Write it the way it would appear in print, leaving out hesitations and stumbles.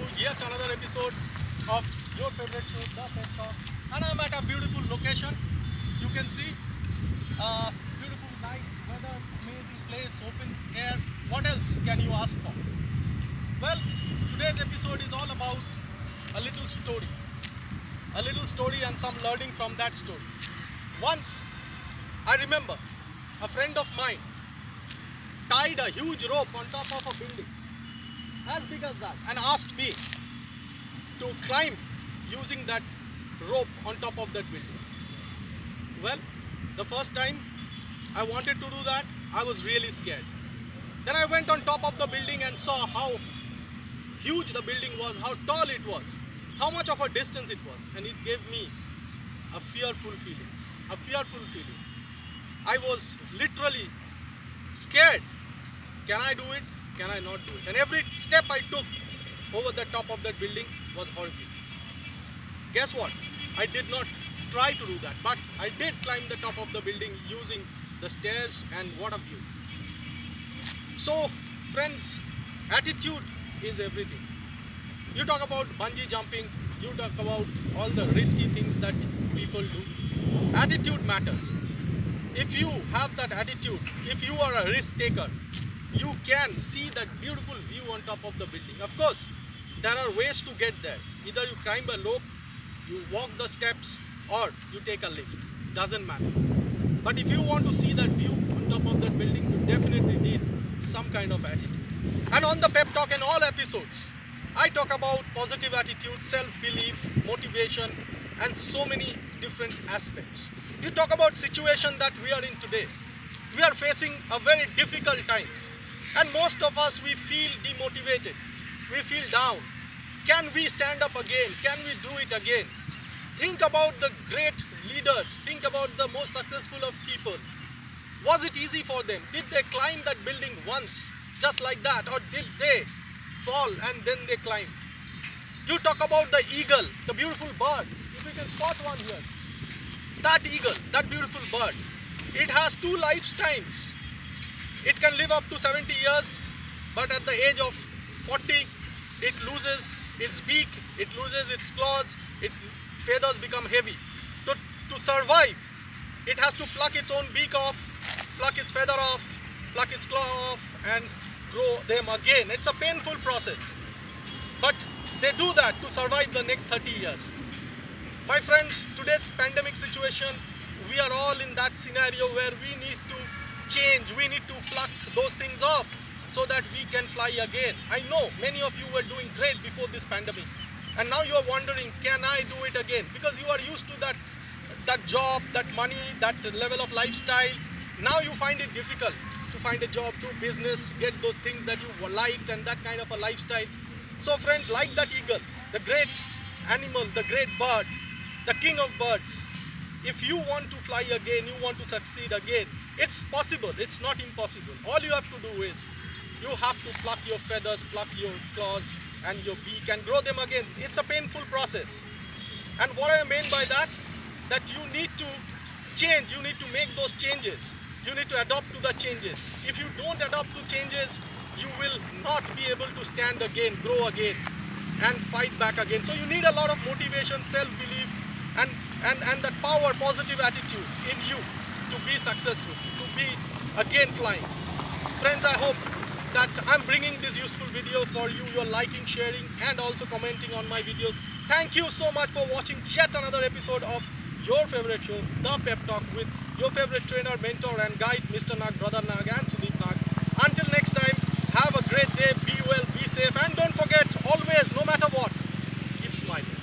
yet another episode of your favorite show, The PEP Talk. And I'm at a beautiful location. You can see beautiful, nice weather, amazing place, open air. What else can you ask for? Well, today's episode is all about a little story. A little story and some learning from that story. Once, I remember, a friend of mine tied a huge rope on top of a building as big as that and asked me to climb using that rope on top of that building. Well, the first time I wanted to do that, I was really scared. Then I went on top of the building and saw how huge the building was, how tall it was, how much of a distance it was, and it gave me a fearful feeling. I was literally scared. Can I do it? Can I not do it? And every step I took over the top of that building was horrific. Guess what? I did not try to do that, but I did climb the top of the building using the stairs, and what a view. So friends, attitude is everything. You talk about bungee jumping, you talk about all the risky things that people do. Attitude matters. If you have that attitude, if you are a risk taker, you can see that beautiful view on top of the building. Of course, there are ways to get there. Either you climb a rope, you walk the steps, or you take a lift. Doesn't matter. But if you want to see that view on top of that building, you definitely need some kind of attitude. And on the PEP Talk and all episodes, I talk about positive attitude, self-belief, motivation, and so many different aspects. You talk about situation that we are in today. We are facing a very difficult times. And most of us, we feel demotivated. We feel down. Can we stand up again? Can we do it again? Think about the great leaders. Think about the most successful of people. Was it easy for them? Did they climb that building once, just like that? Or did they fall and then they climbed? You talk about the eagle, the beautiful bird. If you can spot one here. That eagle, that beautiful bird, it has two lifetimes. It can live up to 70 years, but at the age of 40, it loses its beak, it loses its claws, its feathers become heavy. To survive, it has to pluck its own beak off, pluck its feather off, pluck its claw off, and grow them again. It's a painful process, but they do that to survive the next 30 years. My friends, today's pandemic situation, we are all in that scenario where we need to change, we need to pluck those things off so that we can fly again. I know many of you were doing great before this pandemic, and now you are wondering, can I do it again? Because you are used to that job, that money, that level of lifestyle. Now you find it difficult to find a job, do business, get those things that you liked and that kind of a lifestyle. So friends, like that eagle, the great animal, the great bird, the king of birds, if you want to fly again, you want to succeed again, it's possible, it's not impossible. All you have to do is, you have to pluck your feathers, pluck your claws and your beak and grow them again. It's a painful process. And what I mean by that you need to change, you need to make those changes. You need to adapt to the changes. If you don't adapt to changes, you will not be able to stand again, grow again, and fight back again. So you need a lot of motivation, self-belief, and that power, positive attitude in you to be successful, to be again flying. Friends, I hope that I'm bringing this useful video for you. You're liking, sharing, and also commenting on my videos. Thank you so much for watching yet another episode of your favorite show, The PEP Talk, with your favorite trainer, mentor, and guide, Mr. Nag, Brother Nag, and Sudip Nag. Until next time, have a great day, be well, be safe, and don't forget, always, no matter what, keep smiling.